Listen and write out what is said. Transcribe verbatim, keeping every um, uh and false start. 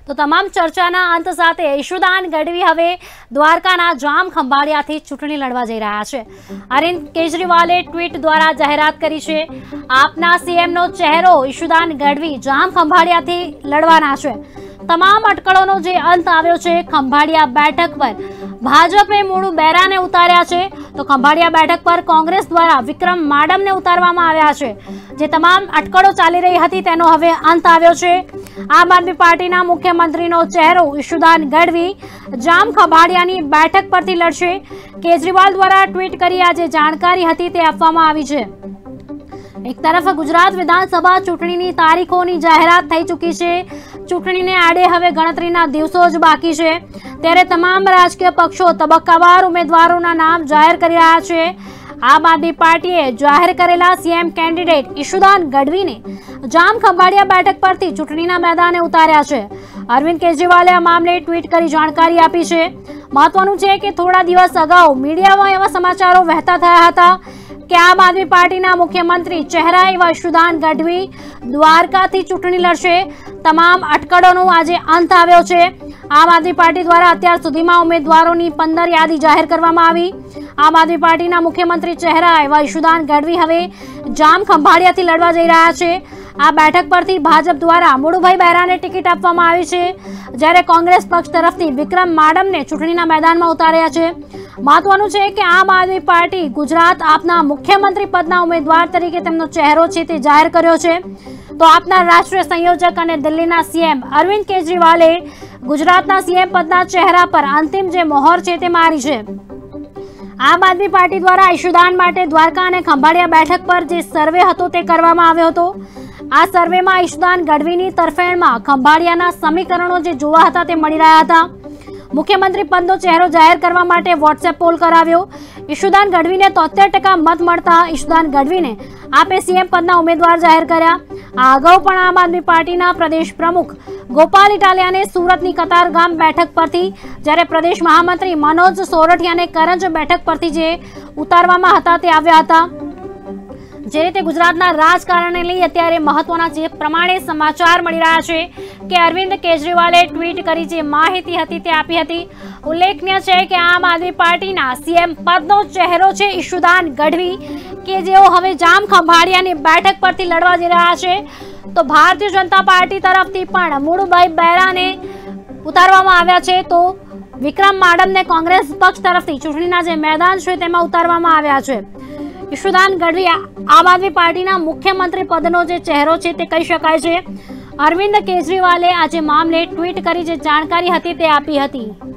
તો તમામ ચર્ચાના અંત સાથે ઈશુદાન ગઢવી હવે દ્વારકાના જામ ખંભાળિયાથી ચૂંટણી લડવા જઈ રહ્યા છે। અરવિંદ કેજરીવાલે ટ્વીટ દ્વારા જાહેરાત કરી છે। આપના સીએમનો ચહેરો ઈશુદાન ગઢવી જામ ખંભાળિયાથી લડવાના છે। તમામ અટકળોનો જે અંત આવ્યો છે। ખંભાળિયા બેઠક પર ભાજપે મૂળુ બેરાને ઉતાર્યા છે, તો ખંભાળિયા બેઠક પર કોંગ્રેસ દ્વારા વિક્રમ માડમને ઉતારવામાં આવ્યા છે। જે તમામ અટકળો ચાલી રહી હતી તેનો હવે અંત આવ્યો છે। આમ આદમી પાર્ટીના મુખ્યમંત્રીનો ચહેરો ઈશુદાન ગઢવી જામ ખંભાળિયાની બેઠક પરથી લડશે। કેજરીવાલ દ્વારા ટ્વીટ કરી આ જે જાણકારી હતી તે આપવામાં આવી છે। એક તરફ ગુજરાત વિધાનસભા ચૂંટણીની તારીખોની જાહેરાત થઈ ચૂકી છે। ચૂંટણીને આડે હવે ગણતરીના દિવસો જ બાકી છે, ત્યારે તમામ રાજકીય પક્ષો તબક્કાવાર ઉમેદવારોના નામ જાહેર કરી રહ્યા છે। આમ આદમી પાર્ટીએ જાહેર કરેલા સીએમ કેન્ડિડેટ ઈશુદાન ગઢવીને જામ ખંભાળિયા બેઠક પરથી ચૂંટણીના મેદાને ઉતાર્યા છે। અરવિંદ કેજરીવાલે આ મામલે ટ્વીટ કરી જાણકારી આપી છે। મહત્વનું છે કે થોડા દિવસ અગાઉ મીડિયામાં એવા સમાચારો વહેતા થયા હતા કે આમ આદમી પાર્ટીના મુખ્યમંત્રી ચહેરા એવા ઈશુદાન ગઢવી દ્વારકાથી ચૂંટણી લડશે। તમામ અટકળોનો આજે અંત આવ્યો છે। આમ આદમી પાર્ટી દ્વારા અત્યાર સુધીમાં ઉમેદવારોની પંદર યાદી જાહેર કરવામાં આવી। આમ આદમી પાર્ટીના મુખ્યમંત્રી ચહેરા એવા ઈશુદાન ગઢવી હવે જામ ખંભાળિયાથી લડવા જઈ રહ્યા છે। આ બેઠક પરથી ભાજપ દ્વારા મુળુભાઈ બેરાને ટિકિટ આપવામાં આવી છે, જ્યારે કોંગ્રેસ પક્ષ તરફથી વિક્રમ માડમને ચૂંટણીના મેદાનમાં ઉતાર્યા છે। મહત્વનું છે કે આમ આદમી પાર્ટી ગુજરાત આપના મુખ્યમંત્રી પદના ઉમેદવાર તરીકે તેમનો ચહેરો છે તે જાહેર કર્યો છે। તો આપના રાષ્ટ્રીય સંયોજક અને દિલ્હીના સીએમ અરવિંદ કેજરીવાલે ગુજરાતના સીએમ પદના ચહેરા પર અંતિમ જે મોહર છે તે મારી છે। આમ આદમી પાર્ટી દ્વારા ઈશુદાન માટે દ્વારકા અને ખંભાળિયા બેઠક પર જે સર્વે હતો તે કરવામાં આવ્યો હતો। આ સર્વેમાં ઈશુદાન ગઢવીની તરફેણમાં ખંભાળિયાના સમીકરણો જે જોવા હતા તે મળી રહ્યા હતા। મુખ્યમંત્રી પદનો ચહેરો જાહેર કરવા માટે વોટ્સએપ પોલ કરાવ્યો। ઈશુદાન ગઢવીને તોતેર ટકા મત મળતા ઈશુદાન ગઢવીને આપે સીએમ પદના ઉમેદવાર જાહેર કર્યા। આ અગાઉ પણ આમ આદમી પાર્ટીના પ્રદેશ પ્રમુખ ગોપાલ ઇટાલિયાને સુરતની કતારગામ બેઠક પરથી, જ્યારે પ્રદેશ મહામંત્રી મનોજ સોરઠિયાને કરંજ બેઠક પરથી જે ઉતારવામાં હતા તે આવ્યા હતા। જે રીતે ગુજરાતના રાજકારણને લઈ અત્યારે મહત્વના જે પ્રમાણે સમાચાર મળી રહ્યા છે કે અરવિંદ કેજરીવાલે ટ્વીટ કરી જે માહિતી હતી તે આપી હતી। ઉલ્લેખનીય છે કે આમ આદમી પાર્ટીના સીએમ પદનો ચહેરો છે ઈશુદાન ગઢવી, કે જેઓ હવે જામ ખંભાળિયાની બેઠક પરથી લડવા જઈ રહ્યા છે। તો ભારતીય જનતા પાર્ટી તરફથી પણ મુળુભાઈ બેરાને ઉતારવામાં આવ્યા છે, તો વિક્રમ માડમને કોંગ્રેસ પક્ષ તરફથી ચૂંટણીના જે મેદાન છે તેમાં ઉતારવામાં આવ્યા છે। ઈશુદાન ગઢવી આમ આદમી પાર્ટીના મુખ્યમંત્રી પદનો જે ચહેરો છે તે કહી શકાય છે। અરવિંદ કેજરીવાલે આજે મામલે ટ્વીટ કરી જે જાણકારી હતી તે આપી હતી।